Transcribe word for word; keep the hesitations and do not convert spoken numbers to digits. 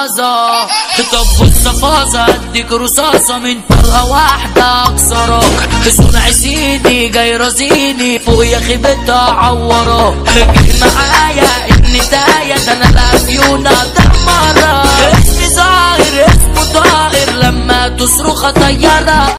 فازة. طب بص فازة اديك رصاصة من طلقة واحدة اكسرك. صنع سيدي جاي رزيني فوق يا خيبتها عورك. جيت معايا النتاية ده انا الافيونة دمرك. اسمي ظاهر اسمه طاهر لما تصرخ طيارة.